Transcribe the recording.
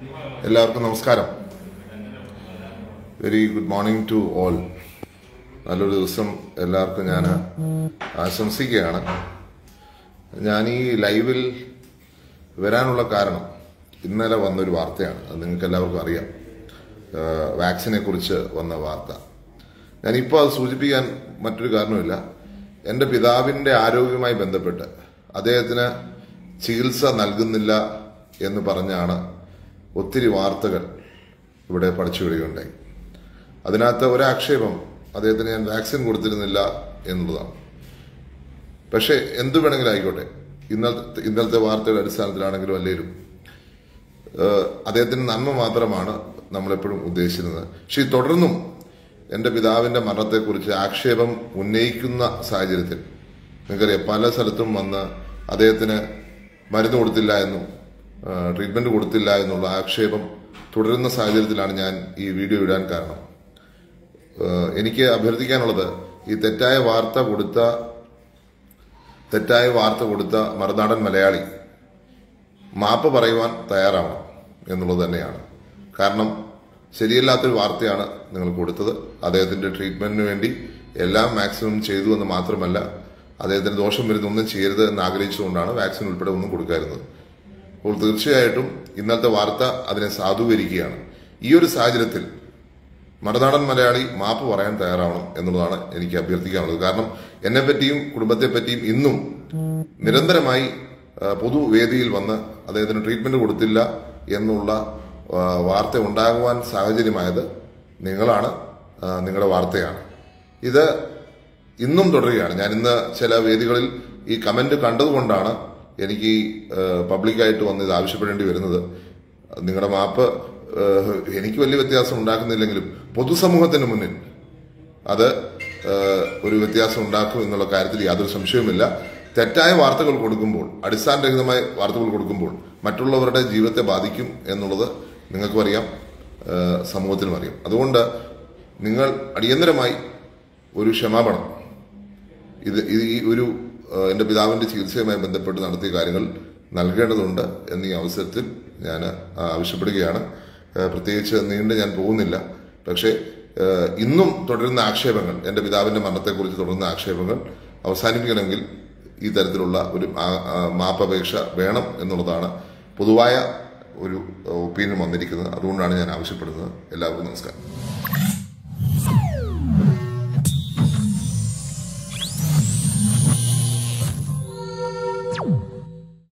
എല്ലാവർക്കും നമസ്കാരം. Very good morning to all. നല്ലൊരു ദിവസം എല്ലാവർക്കും ഞാൻ ആശംസിക്കുകയാണ്. ഞാൻ ഈ ലൈവിൽ വരാനുള്ള കാരണം ഇന്നലെ വന്നൊരു വാർത്തയാണ്. അത് നിങ്ങൾക്ക് എല്ലാവർക്കും അറിയാം. വാക്സിനെ കുറിച്ച് വന്ന വാർത്ത. ഞാനിപ്പോൾ അത് സൂചിപ്പിക്കാൻ മറ്റൊരു കാരണമില്ല. എൻ്റെ പിതാവിൻ്റെ ആരോഗ്യവുമായി ബന്ധപ്പെട്ട് അദ്ദേഹത്തിന് ചികിത്സ നൽകുന്നില്ല എന്ന് പറഞ്ഞാണ് ഒത്തിരി വാർത്തകൾ ഇവിടെ പഠിച്ചു വരികയുണ്ടായി. അതിനകത്ത് ഒരാക്ഷേപം അദ്ദേഹത്തിന് ഞാൻ വാക്സിൻ കൊടുത്തിരുന്നില്ല എന്നുള്ളതാണ്. പക്ഷേ എന്തു വേണമെങ്കിലും ആയിക്കോട്ടെ, ഇന്നലത്തെ വാർത്തയുടെ അടിസ്ഥാനത്തിലാണെങ്കിലും അല്ലെങ്കിലും അദ്ദേഹത്തിന് നന്മ മാത്രമാണ് നമ്മളെപ്പോഴും ഉദ്ദേശിച്ചിരുന്നത്. പക്ഷേ തുടർന്നും എൻ്റെ പിതാവിൻ്റെ മരണത്തെക്കുറിച്ച് ആക്ഷേപം ഉന്നയിക്കുന്ന സാഹചര്യത്തിൽ നിങ്ങൾക്കറിയാം, പല സ്ഥലത്തും വന്ന് അദ്ദേഹത്തിന് മരുന്ന് കൊടുത്തില്ല എന്നും ട്രീറ്റ്മെന്റ് കൊടുത്തില്ല എന്നുള്ള ആക്ഷേപം തുടരുന്ന സാഹചര്യത്തിലാണ് ഞാൻ ഈ വീഡിയോ ഇടാൻ കാരണം. എനിക്ക് അഭ്യർത്ഥിക്കാനുള്ളത്, ഈ തെറ്റായ വാർത്ത കൊടുത്ത മറുനാടൻ മലയാളി മാപ്പ് പറയുവാൻ തയ്യാറാവണം എന്നുള്ളത് തന്നെയാണ്. കാരണം ശരിയല്ലാത്തൊരു വാർത്തയാണ് നിങ്ങൾ കൊടുത്തത്. അദ്ദേഹത്തിന്റെ ട്രീറ്റ്മെന്റിന് വേണ്ടി എല്ലാം മാക്സിമം ചെയ്തു എന്ന് മാത്രമല്ല, അദ്ദേഹത്തിന് ദോഷം വരുന്നൊന്നും ചെയ്യരുത് എന്ന് ആഗ്രഹിച്ചുകൊണ്ടാണ് വാക്സിൻ ഉൾപ്പെടെ ഒന്നും കൊടുക്കാറുള്ളത്. അപ്പോൾ തീർച്ചയായിട്ടും ഇന്നത്തെ വാർത്ത അതിനെ സാധൂകരിക്കുകയാണ്. ഈ ഒരു സാഹചര്യത്തിൽ മറുനാടൻ മലയാളി മാപ്പ് പറയാൻ തയ്യാറാവണം എന്നുള്ളതാണ് എനിക്ക് അഭ്യർത്ഥിക്കാനുള്ളത്. കാരണം എന്നെപ്പറ്റിയും കുടുംബത്തെപ്പറ്റിയും ഇന്നും നിരന്തരമായി പൊതുവേദിയിൽ വന്ന് അദ്ദേഹത്തിന് ട്രീറ്റ്മെന്റ് കൊടുത്തില്ല എന്നുള്ള വാർത്ത ഉണ്ടാകുവാൻ സാഹചര്യമായത് നിങ്ങളാണ്, നിങ്ങളുടെ വാർത്തയാണ്. ഇത് ഇന്നും തുടരുകയാണ്. ഞാൻ ഇന്ന് ചില വേദികളിൽ ഈ കമന്റ് കണ്ടതുകൊണ്ടാണ് എനിക്ക് പബ്ലിക്കായിട്ട് വന്ന് ഇത് ആവശ്യപ്പെടേണ്ടി വരുന്നത്. നിങ്ങളുടെ മാപ്പ് എനിക്ക് വലിയ വ്യത്യാസം ഉണ്ടാക്കുന്നില്ലെങ്കിലും പൊതുസമൂഹത്തിന് മുന്നിൽ അത് ഒരു വ്യത്യാസം ഉണ്ടാക്കും എന്നുള്ള കാര്യത്തിൽ യാതൊരു സംശയവുമില്ല. തെറ്റായ വാർത്തകൾ കൊടുക്കുമ്പോൾ, അടിസ്ഥാനരഹിതമായ വാർത്തകൾ കൊടുക്കുമ്പോൾ മറ്റുള്ളവരുടെ ജീവിതത്തെ ബാധിക്കും എന്നുള്ളത് നിങ്ങൾക്കും അറിയാം, സമൂഹത്തിനും അറിയാം. അതുകൊണ്ട് നിങ്ങൾ അടിയന്തരമായി ഒരു ക്ഷമാപണം, ഈ ഒരു എൻ്റെ പിതാവിൻ്റെ ചികിത്സയുമായി ബന്ധപ്പെട്ട് നടത്തിയ കാര്യങ്ങൾ നൽകേണ്ടതുണ്ട് എന്നീ അവസരത്തിൽ ഞാൻ ആവശ്യപ്പെടുകയാണ്. പ്രത്യേകിച്ച് നീണ്ട് ഞാൻ പോകുന്നില്ല. പക്ഷേ ഇന്നും തുടരുന്ന ആക്ഷേപങ്ങൾ, എൻ്റെ പിതാവിൻ്റെ മരണത്തെക്കുറിച്ച് തുടരുന്ന ആക്ഷേപങ്ങൾ അവസാനിപ്പിക്കണമെങ്കിൽ ഈ തരത്തിലുള്ള ഒരു മാപ്പപേക്ഷ വേണം എന്നുള്ളതാണ് പൊതുവായ ഒരു ഒപ്പീനിയൻ വന്നിരിക്കുന്നത്. അതുകൊണ്ടാണ് ഞാൻ ആവശ്യപ്പെടുന്നത്. എല്ലാവർക്കും നമസ്കാരം.